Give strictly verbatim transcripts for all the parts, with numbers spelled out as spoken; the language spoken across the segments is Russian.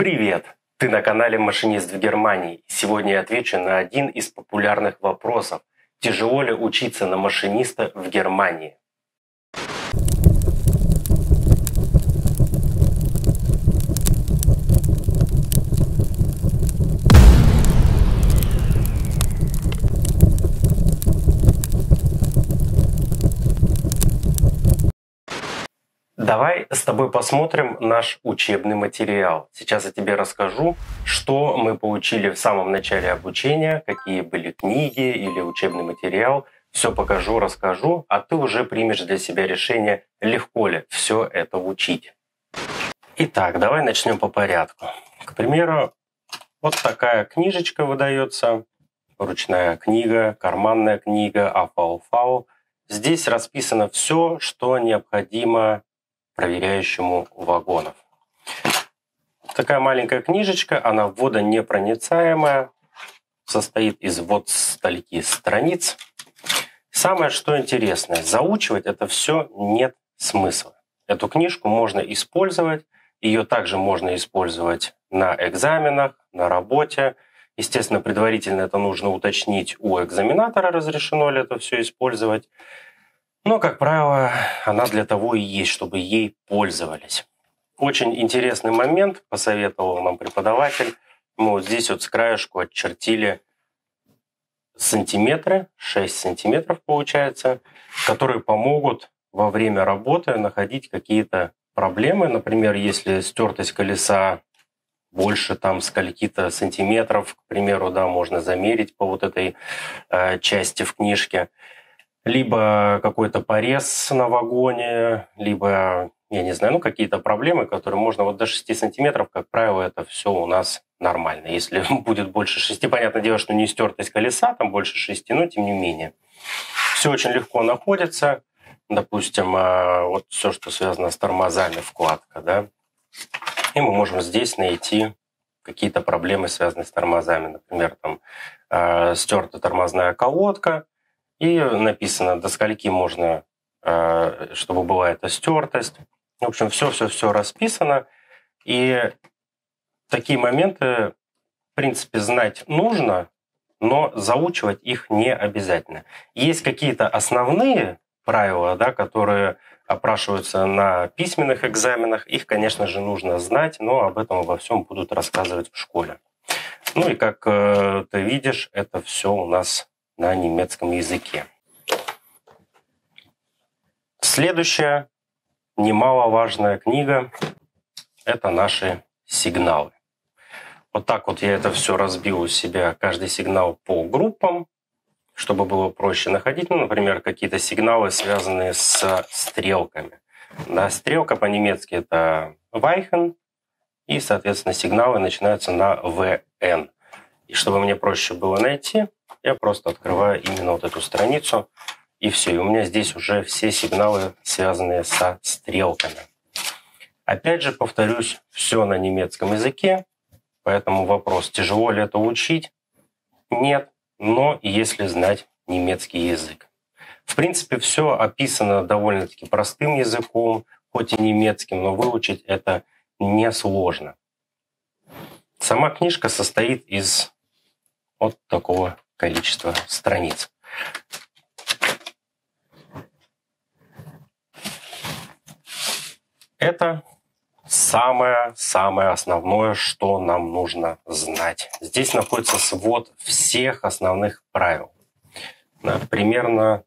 Привет! Ты на канале «Машинист в Германии». Сегодня я отвечу на один из популярных вопросов. Тяжело ли учиться на машиниста в Германии? Давай с тобой посмотрим наш учебный материал. Сейчас я тебе расскажу, что мы получили в самом начале обучения, какие были книги или учебный материал. Все покажу, расскажу, а ты уже примешь для себя решение, легко ли все это учить. Итак, давай начнем по порядку. К примеру, вот такая книжечка выдается, ручная книга, карманная книга, АФАУ-ФАУ. Здесь расписано все, что необходимо проверяющему вагонов. Такая маленькая книжечка, она водонепроницаемая, состоит из вот стольки страниц. Самое что интересное, заучивать это все нет смысла. Эту книжку можно использовать, ее также можно использовать на экзаменах, на работе. Естественно, предварительно это нужно уточнить у экзаменатора, разрешено ли это все использовать. Но, как правило, она для того и есть, чтобы ей пользовались. Очень интересный момент, посоветовал нам преподаватель. Мы вот здесь вот с краешку отчертили сантиметры, шесть сантиметров получается, которые помогут во время работы находить какие-то проблемы. Например, если стертость колеса больше там скольки-то сантиметров, к примеру, да, можно замерить по вот этой э, части в книжке. Либо какой-то порез на вагоне, либо, я не знаю, ну какие-то проблемы, которые можно вот до шести сантиметров, как правило, это все у нас нормально. Если будет больше шести, понятное дело, что не стертость колеса, там больше шести, но тем не менее. Все очень легко находится. Допустим, вот все, что связано с тормозами, вкладка, да. И мы можем здесь найти какие-то проблемы, связанные с тормозами. Например, там стерта тормозная колодка. И написано, до скольки можно, чтобы была эта стертость. В общем, все-все-все расписано. И такие моменты, в принципе, знать нужно, но заучивать их не обязательно. Есть какие-то основные правила, да, которые опрашиваются на письменных экзаменах. Их, конечно же, нужно знать, но об этом обо всем будут рассказывать в школе. Ну и как ты видишь, это все у нас на немецком языке. Следующая немаловажная книга – это наши сигналы. Вот так вот я это все разбил у себя, каждый сигнал по группам, чтобы было проще находить. Ну, например, какие-то сигналы, связанные с стрелками. Да, стрелка по-немецки – это Weichen, и, соответственно, сигналы начинаются на вэ эн. И чтобы мне проще было найти, я просто открываю именно вот эту страницу, и все. И у меня здесь уже все сигналы, связанные со стрелками. Опять же, повторюсь, все на немецком языке, поэтому вопрос, тяжело ли это учить? Нет, но если знать немецкий язык. В принципе, все описано довольно-таки простым языком, хоть и немецким, но выучить это несложно. Сама книжка состоит из вот такого количества страниц. Это самое-самое основное, что нам нужно знать. Здесь находится свод всех основных правил. Да, примерно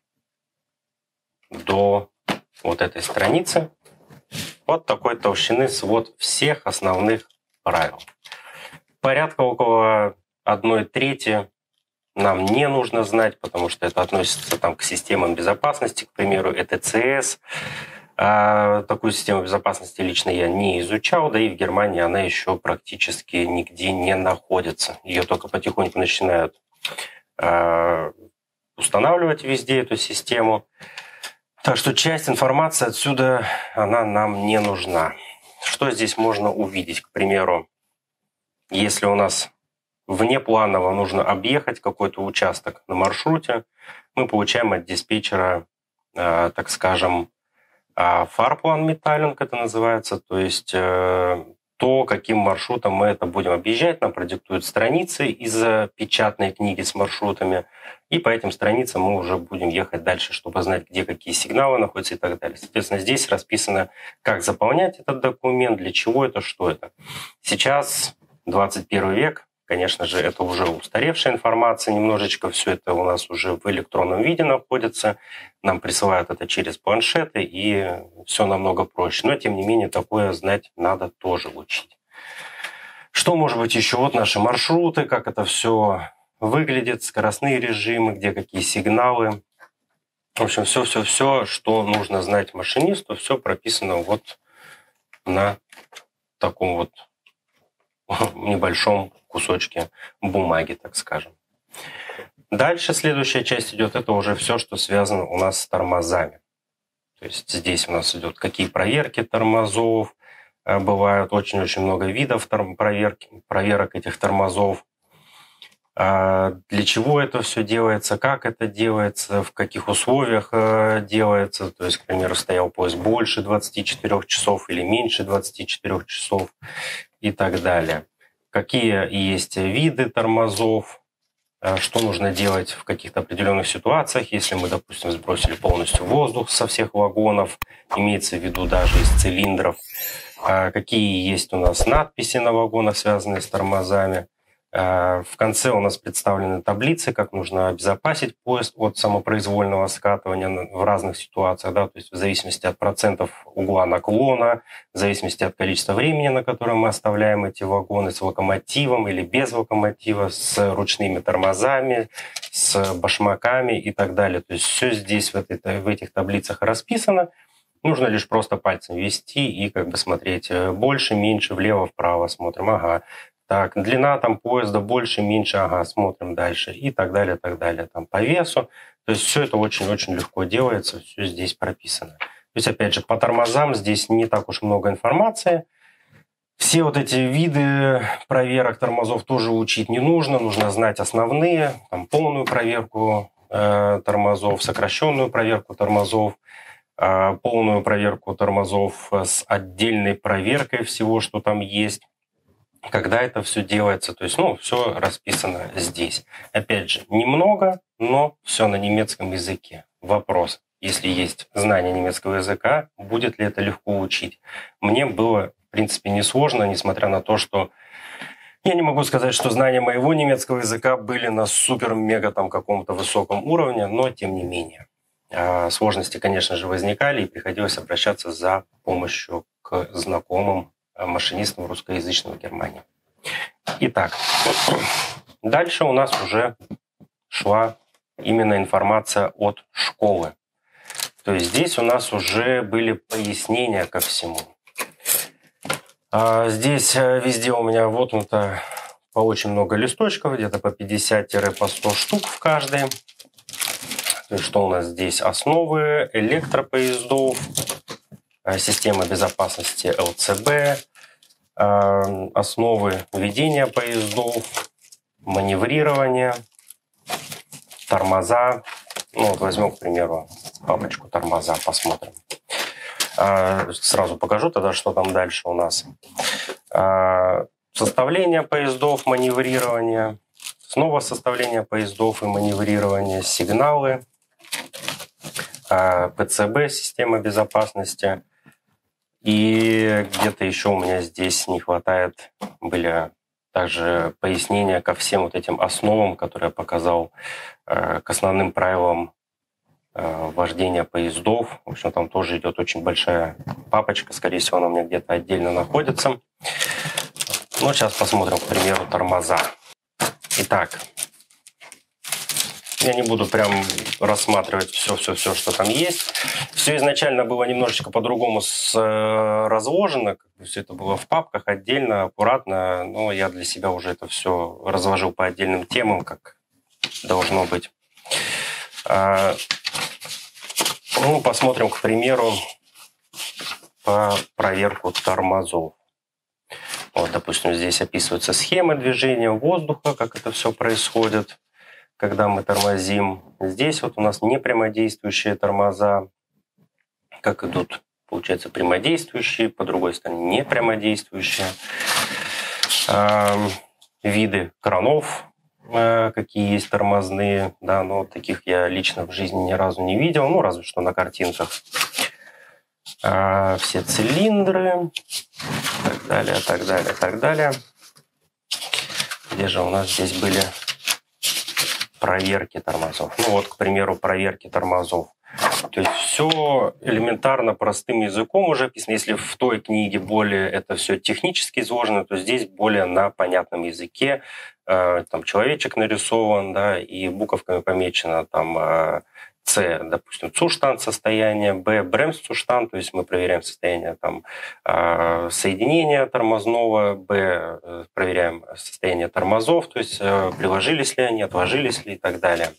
до вот этой страницы. Вот такой толщины свод всех основных правил. Порядка около одной трети нам не нужно знать, потому что это относится там, к системам безопасности, к примеру, и тэ цэ эс. А такую систему безопасности лично я не изучал, да и в Германии она еще практически нигде не находится. Ее только потихоньку начинают э, устанавливать везде эту систему. Так что часть информации отсюда, она нам не нужна. Что здесь можно увидеть? К примеру, если у нас внепланово нужно объехать какой-то участок на маршруте, мы получаем от диспетчера, э, так скажем, фарплан-миттайлинг это называется, то есть э, то, каким маршрутом мы это будем объезжать. Нам продиктуют страницы из печатной книги с маршрутами. И по этим страницам мы уже будем ехать дальше, чтобы знать, где какие сигналы находятся и так далее. Соответственно, здесь расписано, как заполнять этот документ, для чего это, что это. Сейчас двадцать первый век. Конечно же, это уже устаревшая информация, немножечко все это у нас уже в электронном виде находится. Нам присылают это через планшеты, и все намного проще. Но, тем не менее, такое знать надо тоже учить. Что может быть еще? Вот наши маршруты, как это все выглядит, скоростные режимы, где какие сигналы. В общем, все-все-все, что нужно знать машинисту, все прописано вот на таком вот небольшом кусочке бумаги, так скажем. Дальше следующая часть идет, это уже все, что связано у нас с тормозами. То есть здесь у нас идет, какие проверки тормозов, бывают очень-очень много видов проверки, проверок этих тормозов. Для чего это все делается, как это делается, в каких условиях делается. То есть, к примеру, стоял поезд больше двадцати четырёх часов или меньше двадцати четырёх часов и так далее. Какие есть виды тормозов, что нужно делать в каких-то определенных ситуациях, если мы, допустим, сбросили полностью воздух со всех вагонов, имеется в виду даже из цилиндров. Какие есть у нас надписи на вагонах, связанные с тормозами. В конце у нас представлены таблицы, как нужно обезопасить поезд от самопроизвольного скатывания в разных ситуациях, да, то есть в зависимости от процентов угла наклона, в зависимости от количества времени, на которое мы оставляем эти вагоны, с локомотивом или без локомотива, с ручными тормозами, с башмаками и так далее. То есть все здесь в, этой, в этих таблицах расписано. Нужно лишь просто пальцем ввести и как бы смотреть больше, меньше, влево, вправо смотрим, ага. Так, длина там поезда больше, меньше, ага, смотрим дальше и так далее, так далее, там по весу. То есть все это очень-очень легко делается, все здесь прописано. То есть, опять же, по тормозам здесь не так уж много информации. Все вот эти виды проверок тормозов тоже учить не нужно, нужно знать основные, там, полную проверку э, тормозов, сокращенную проверку тормозов, э, полную проверку тормозов с отдельной проверкой всего, что там есть. Когда это все делается, то есть, ну, все расписано здесь. Опять же, немного, но все на немецком языке. Вопрос, если есть знание немецкого языка, будет ли это легко учить? Мне было, в принципе, несложно, несмотря на то, что я не могу сказать, что знания моего немецкого языка были на супер-мега там каком-то высоком уровне, но тем не менее. Сложности, конечно же, возникали, и приходилось обращаться за помощью к знакомым машинистом русскоязычного в Германии. Итак, дальше у нас уже шла именно информация от школы. То есть здесь у нас уже были пояснения ко всему. Здесь везде у меня воткнуто по очень много листочков, где-то по пятьдесят - сто штук в каждой. То есть что у нас здесь? Основы электропоездов, система безопасности эл цэ бэ, основы ведения поездов, маневрирование, тормоза. Ну, вот возьмем, к примеру, папочку тормоза, посмотрим. Сразу покажу тогда, что там дальше у нас. Составление поездов, маневрирование, снова составление поездов и маневрирование, сигналы, пэ цэ бэ, система безопасности. И где-то еще у меня здесь не хватает, были также пояснения ко всем вот этим основам, которые я показал, к основным правилам вождения поездов. В общем, там тоже идет очень большая папочка, скорее всего, она у меня где-то отдельно находится. Ну, сейчас посмотрим, к примеру, тормоза. Итак, я не буду прям рассматривать все-все-все, что там есть. Все изначально было немножечко по-другому разложено. Все это было в папках отдельно, аккуратно. Но я для себя уже это все разложил по отдельным темам, как должно быть. Ну, посмотрим, к примеру, по проверку тормозов. Вот, допустим, здесь описываются схемы движения воздуха, как это все происходит, когда мы тормозим. Здесь вот у нас непрямодействующие тормоза, как идут получается, прямодействующие, по другой стороне не прямодействующие. Виды кранов, какие есть тормозные, да, но таких я лично в жизни ни разу не видел, ну, разве что на картинках. Все цилиндры, так далее, так далее, так далее. Где же у нас здесь были проверки тормозов? Ну вот, к примеру, проверки тормозов. То есть все элементарно простым языком уже описано. Если в той книге более это все технически изложено, то здесь более на понятном языке. Там человечек нарисован, да, и буковками помечено там С, допустим, Zustand состояние, Б, Bremszustand, то есть мы проверяем состояние там соединения тормозного, Б, проверяем состояние тормозов, то есть приложились ли они, отложились ли и так далее.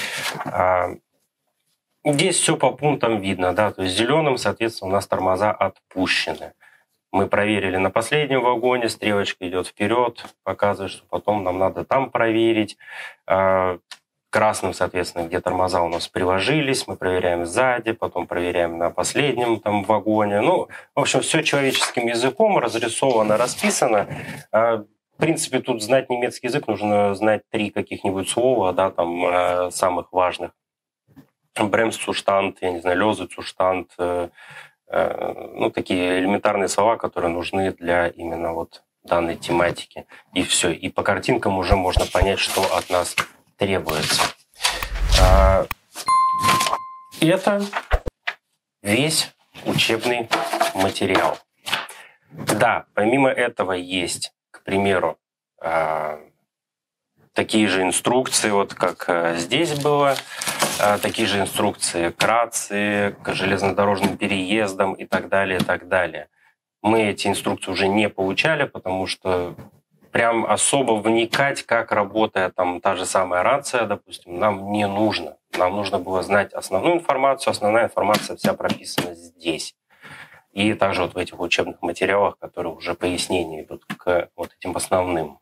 Здесь все по пунктам видно, да, то есть зеленым, соответственно, у нас тормоза отпущены. Мы проверили на последнем вагоне, стрелочка идет вперед, показывает, что потом нам надо там проверить. Красным, соответственно, где тормоза у нас приложились, мы проверяем сзади, потом проверяем на последнем там вагоне. Ну, в общем, все человеческим языком разрисовано, расписано. В принципе, тут знать немецкий язык, нужно знать три каких-нибудь слова, да, там самых важных. Bremszustand, я не знаю, Lösezustand, э, э, ну, такие элементарные слова, которые нужны для именно вот данной тематики. И все. И по картинкам уже можно понять, что от нас требуется. А, это весь учебный материал. Да, помимо этого есть, к примеру, а, такие же инструкции, вот как здесь было, такие же инструкции к рации, к железнодорожным переездам и так далее, и так далее. Мы эти инструкции уже не получали, потому что прям особо вникать, как работает там та же самая рация, допустим, нам не нужно. Нам нужно было знать основную информацию, основная информация вся прописана здесь. И также вот в этих учебных материалах, которые уже пояснения идут к вот этим основным.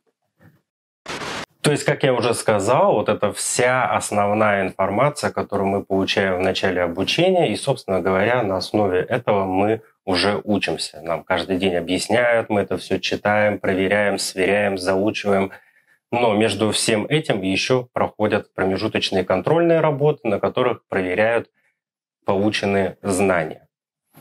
То есть, как я уже сказал, вот это вся основная информация, которую мы получаем в начале обучения, и, собственно говоря, на основе этого мы уже учимся. Нам каждый день объясняют, мы это все читаем, проверяем, сверяем, заучиваем. Но между всем этим еще проходят промежуточные контрольные работы, на которых проверяют полученные знания.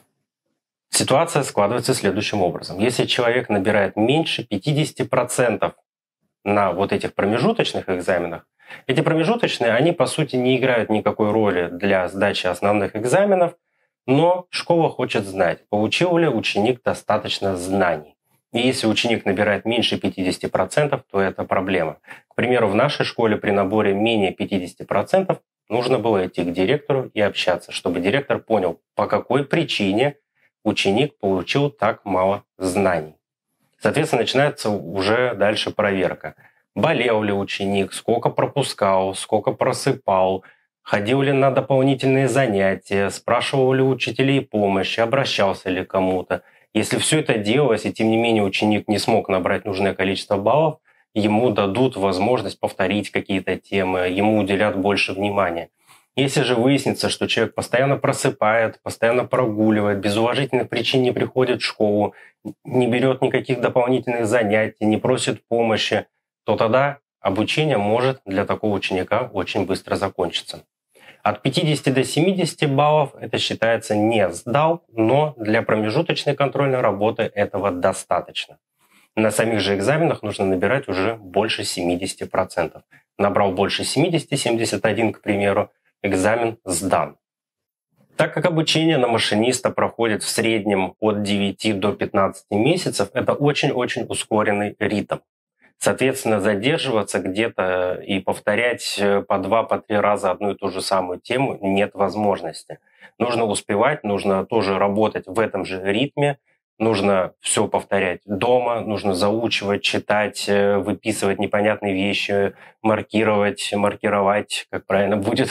Ситуация складывается следующим образом. Если человек набирает меньше пятидесяти процентов на вот этих промежуточных экзаменах, эти промежуточные, они по сути не играют никакой роли для сдачи основных экзаменов, но школа хочет знать, получил ли ученик достаточно знаний. И если ученик набирает меньше пятидесяти процентов, то это проблема. К примеру, в нашей школе при наборе менее пятидесяти процентов нужно было идти к директору и общаться, чтобы директор понял, по какой причине ученик получил так мало знаний. Соответственно, начинается уже дальше проверка. Болел ли ученик, сколько пропускал, сколько просыпал, ходил ли на дополнительные занятия, спрашивал ли у учителей помощи, обращался ли к кому-то. Если все это делалось, и тем не менее ученик не смог набрать нужное количество баллов, ему дадут возможность повторить какие-то темы, ему уделят больше внимания. Если же выяснится, что человек постоянно просыпает, постоянно прогуливает, без уважительных причин не приходит в школу, не берет никаких дополнительных занятий, не просит помощи, то тогда обучение может для такого ученика очень быстро закончиться. От пятидесяти до семидесяти баллов это считается не сдал, но для промежуточной контрольной работы этого достаточно. На самих же экзаменах нужно набирать уже больше семидесяти процентов. Набрал больше семидесяти, семьдесят один, к примеру, экзамен сдан. Так как обучение на машиниста проходит в среднем от девяти до пятнадцати месяцев, это очень-очень ускоренный ритм. Соответственно, задерживаться где-то и повторять по два, по три раза одну и ту же самую тему нет возможности. Нужно успевать, нужно тоже работать в этом же ритме, нужно все повторять дома, нужно заучивать, читать, выписывать непонятные вещи, маркировать, маркировать, как правильно будет,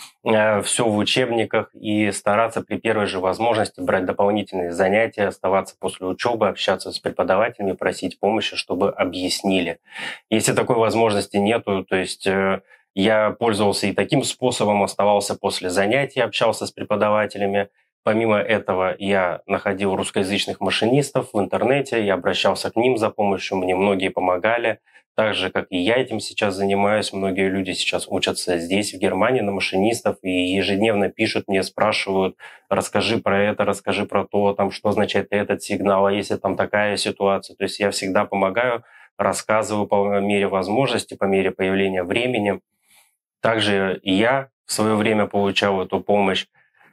все в учебниках и стараться при первой же возможности брать дополнительные занятия, оставаться после учебы, общаться с преподавателями, просить помощи, чтобы объяснили. Если такой возможности нету, то есть я пользовался и таким способом, оставался после занятий, общался с преподавателями, Помимо этого, я находил русскоязычных машинистов в интернете, я обращался к ним за помощью, мне многие помогали. Так же, как и я этим сейчас занимаюсь, многие люди сейчас учатся здесь, в Германии, на машинистов, и ежедневно пишут мне, спрашивают, расскажи про это, расскажи про то, там, что означает этот сигнал, а если там такая ситуация. То есть я всегда помогаю, рассказываю по мере возможности, по мере появления времени. Также и я в свое время получал эту помощь.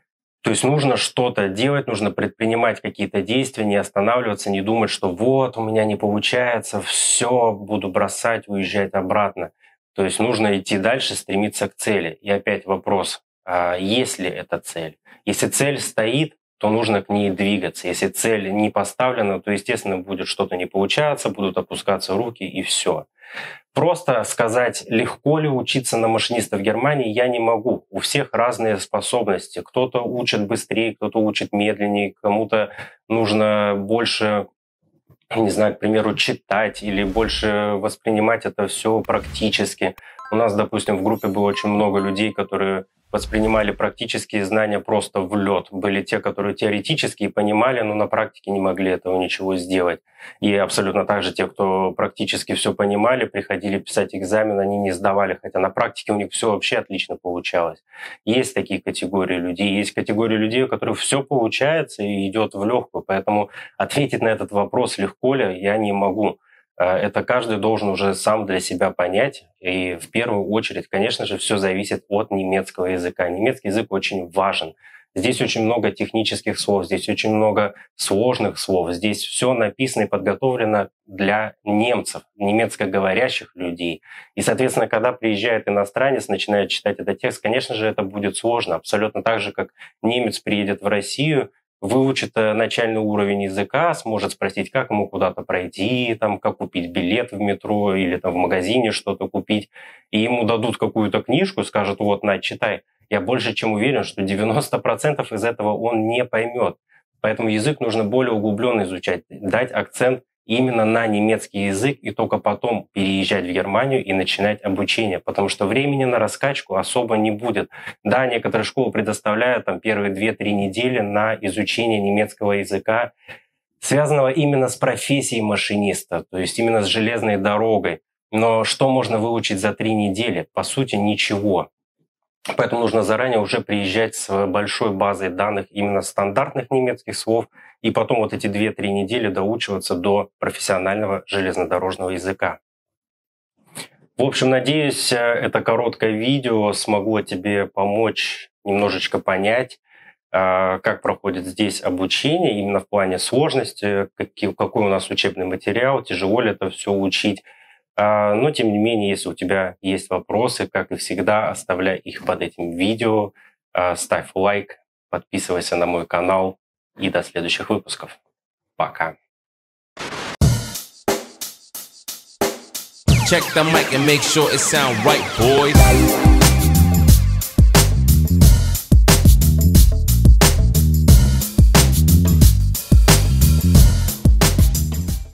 То есть нужно что-то делать, нужно предпринимать какие-то действия, не останавливаться, не думать, что вот, у меня не получается, все, буду бросать, уезжать обратно. То есть нужно идти дальше, стремиться к цели. И опять вопрос, а есть ли эта цель? Если цель стоит, то нужно к ней двигаться. Если цель не поставлена, то, естественно, будет что-то не получаться, будут опускаться руки и все. Просто сказать, легко ли учиться на машиниста в Германии, я не могу. У всех разные способности. Кто-то учит быстрее, кто-то учит медленнее, кому-то нужно больше, не знаю, к примеру, читать или больше воспринимать это все практически. У нас, допустим, в группе было очень много людей, которые воспринимали практические знания просто в лед. Были те, которые теоретически понимали, но на практике не могли этого ничего сделать. И абсолютно так же те, кто практически все понимали, приходили писать экзамен, они не сдавали, хотя на практике у них все вообще отлично получалось. Есть такие категории людей. Есть категории людей, у которых все получается и идет в легкую. Поэтому ответить на этот вопрос, легко ли, я не могу. Это каждый должен уже сам для себя понять. И в первую очередь, конечно же, все зависит от немецкого языка. Немецкий язык очень важен. Здесь очень много технических слов, здесь очень много сложных слов. Здесь все написано и подготовлено для немцев, немецкоговорящих людей. И, соответственно, когда приезжает иностранец, начинает читать этот текст, конечно же, это будет сложно. Абсолютно так же, как немец приедет в Россию, выучит начальный уровень языка, сможет спросить, как ему куда-то пройти, там, как купить билет в метро или там, в магазине что-то купить. И ему дадут какую-то книжку, скажут, вот, на, читай. Я больше чем уверен, что девяносто процентов из этого он не поймет. Поэтому язык нужно более углубленно изучать, дать акцент именно на немецкий язык и только потом переезжать в Германию и начинать обучение, потому что времени на раскачку особо не будет. Да, некоторые школы предоставляют там первые две-три недели на изучение немецкого языка, связанного именно с профессией машиниста, то есть именно с железной дорогой. Но что можно выучить за три недели? По сути, ничего. Поэтому нужно заранее уже приезжать с большой базой данных именно стандартных немецких слов, и потом вот эти две-три недели доучиваться до профессионального железнодорожного языка. В общем, надеюсь, это короткое видео смогло тебе помочь немножечко понять, как проходит здесь обучение, именно в плане сложности, какой у нас учебный материал, тяжело ли это все учить. Но, тем не менее, если у тебя есть вопросы, как и всегда, оставляй их под этим видео, ставь лайк, подписывайся на мой канал и до следующих выпусков. Пока. Check the mic and make sure it sound right, boys.